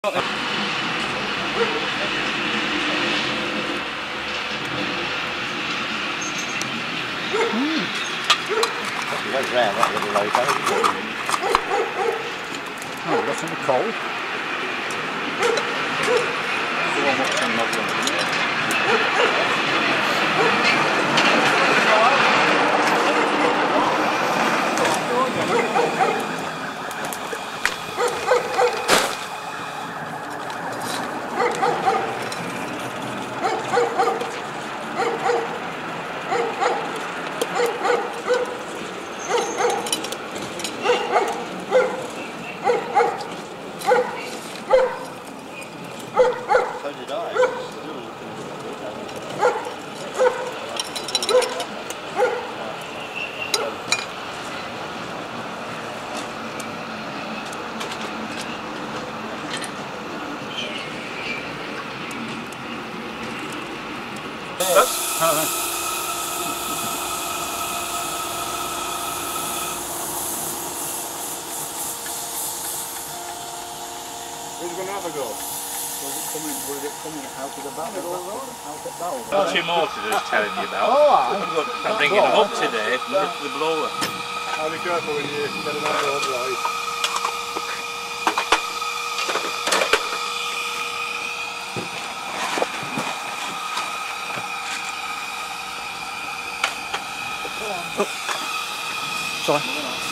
Went round that little loco. Oh, we've got something cold. Where's it going to have a go? Was it coming out of the barrel? Out the barrel? Got two mortars telling you about. Oh, I'm bringing them up today to the blower. I'll be careful when you get an angle right. Sorry.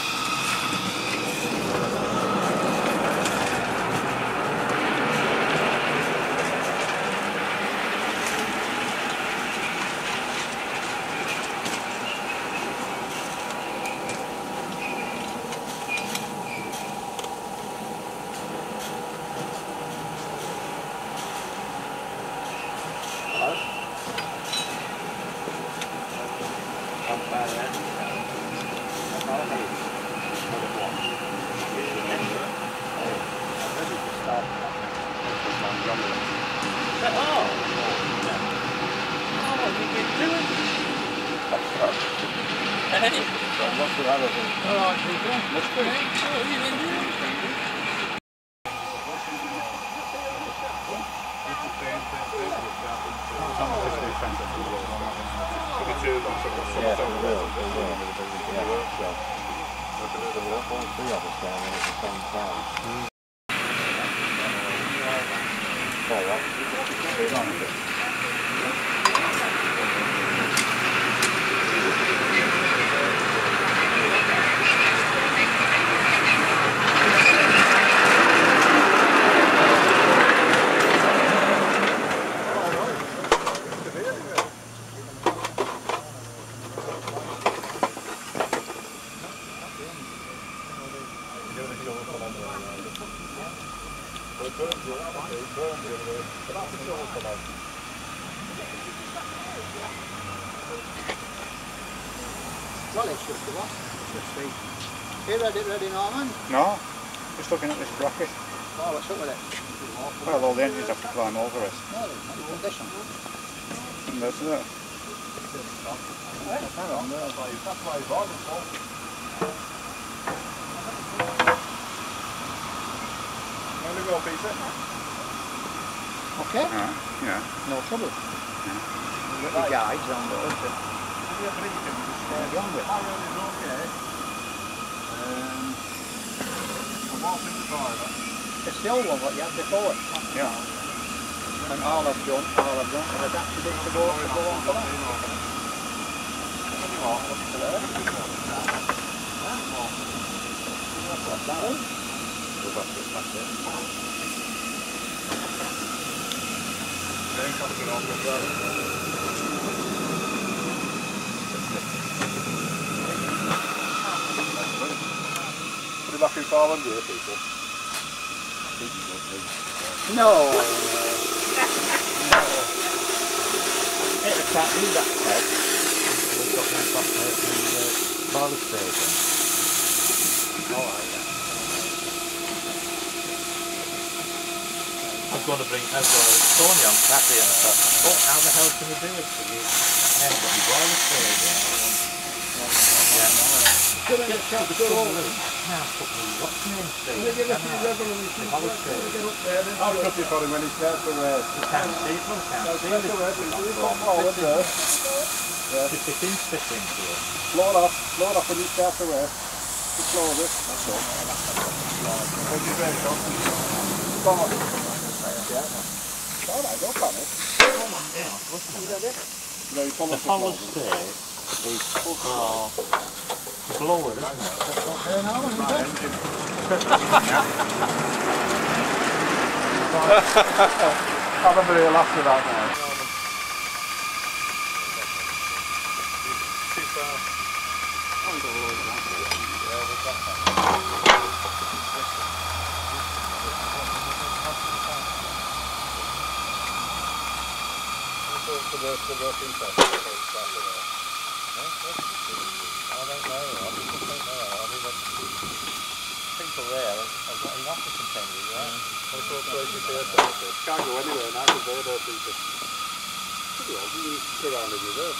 Ready, Norman? No, just looking at this bracket. Oh, what's up with it? Well, all the engines have to climb over it. No, there's no condition. And that's it. Hang on, that's my bottom. There we go, Peter. Okay? Yeah. No trouble. You've got your guides on there, haven't you? Yeah, but you can just carry on with it. I'm walking the driver. It's the old one what you had before. Yeah. And all I've done is adapted it to go on for that. Up to there. What's that one? Go back to it. Then comes it off the driver. Put it back in 400 here, people. No. I can't do that head. We've got one back there in the Baltic station. I was going to Tony on Saturday and I thought, oh, how the hell can you do it? You haven't got your boiler station. I'll cut it for him when he starts to race. You can't see from Just it in fit into it. Slow it off when you start to race. Just slow it. That's all. Hold your brake on. Start. Alright, don't panic. No, you follow the follow state is blower, isn't it? I remember he laughed at that now. People there, he wants to continue, right? Can't go anywhere now because they don't think it. Pretty well, you surrounded with this.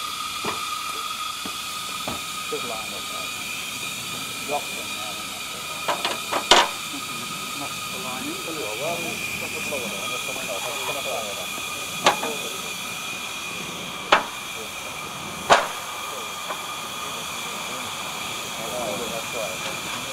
Good line up there. Rock them now and that's the line. Well, not the blower one, there's someone else. I'll put a blower on. That's right.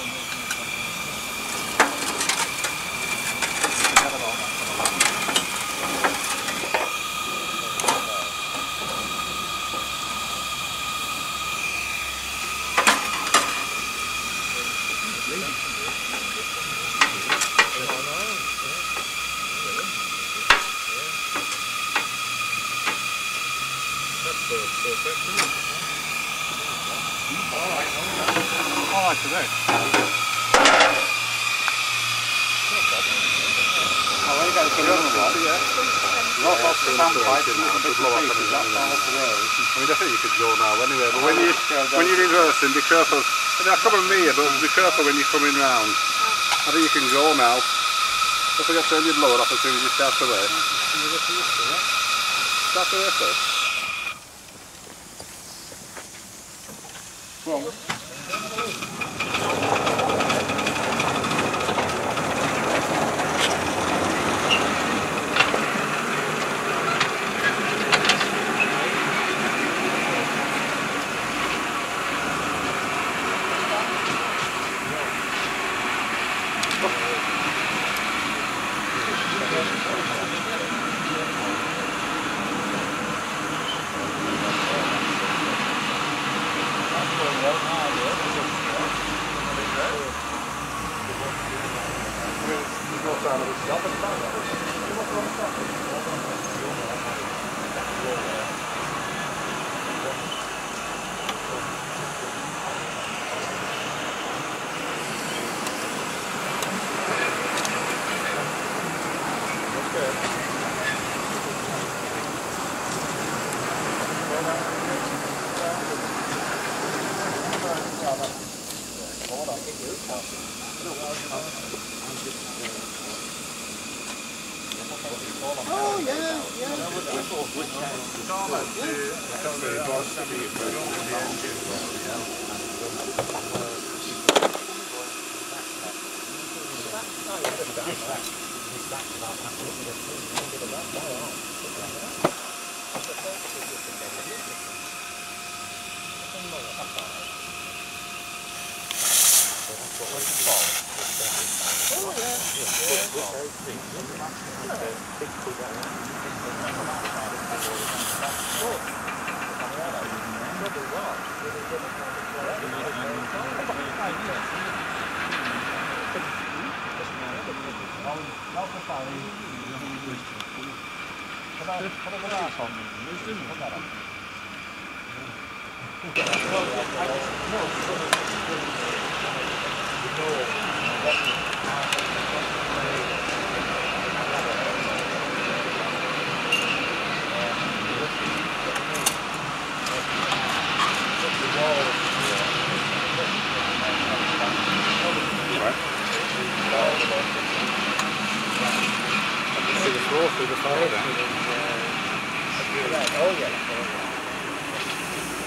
Alright today. I think you could go now anyway, but when you're reversing, be careful. I come on me, but be careful when you're coming round. I think you can go now. Don't forget to turn your blower off as soon as you start to race. Start to race first. Come on.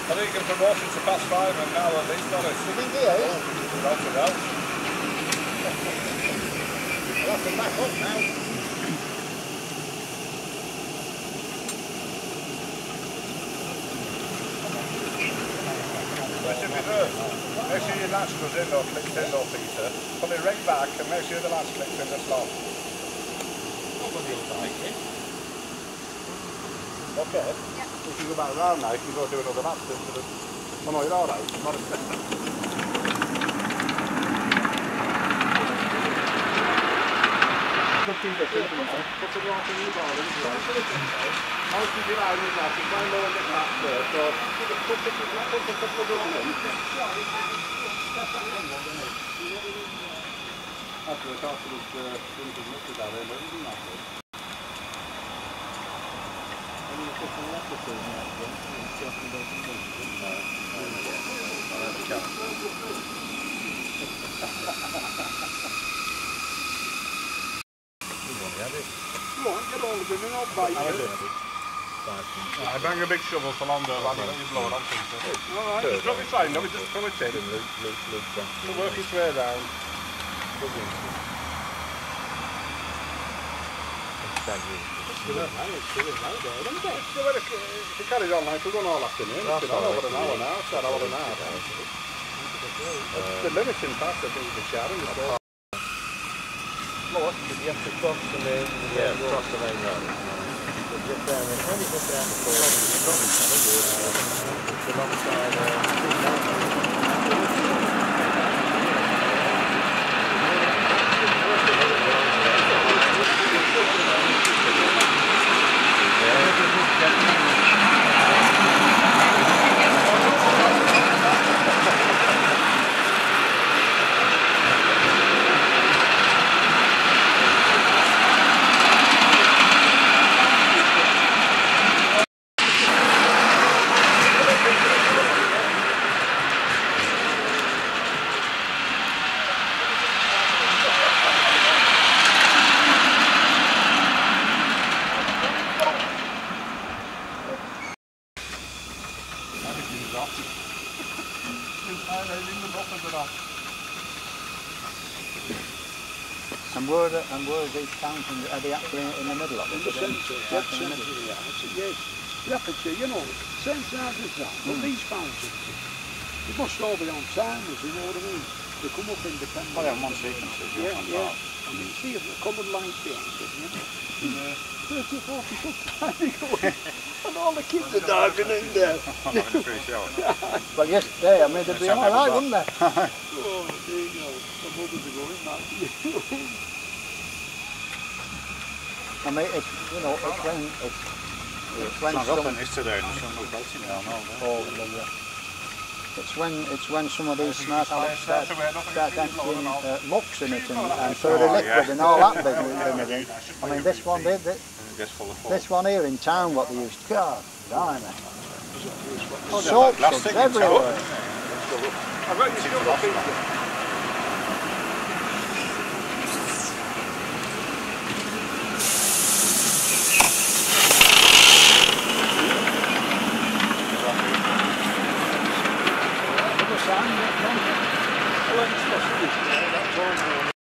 I think you can promote it to past 5 and now at least on it. You think he is? Without a doubt. I'll have to back up now. Question reverse. Make sure your latch goes in or clicks in though, Peter. Pull it right back and make sure the latch clicks in the slot. Nobody will like it. Okay. Yeah. If you go back round now, you can go do another lap. Oh no, you're alright. Not a Put the water in the ball and how should you line with that? You find out the lap there, so put the couple of them in. After the castle was lifted down there, but isn't that good? I bang a big shovel for longer, I'll let you blow it on Peter. Alright, just drop it fine, no, just throw it in. It'll work its way down. If it carries on like we're going all afternoon, it's been on over an hour now, it's an hour and a half. The limiting factor is the sharing. What? You have to cross the main road. Yeah, cross the main road. Just down there. When you get down the corner, it's alongside And where is each fountain? Are they actually in the middle of it? In the centre, dead centre, yes. Rapidly, you know, same size as that, but these fountains, they must all be on timers, you know what I mean? They come up independently. Oh yeah, one sequences, yeah. I mean, see if the coloured lights behind it, you know? 30 or 40 foot climbing away, and all the kids are diving in there. Well, yes, I mean, they'd be alright, wouldn't they? Oh, there you go. The mothers are going back. I mean, it's, you know, it's when it's when some of these smart Alex start emptying mucks in it and further liquid and all that business. I mean, this one did this one here in town, what they used. God, blimey. Soap suds everywhere. I bet you still got people.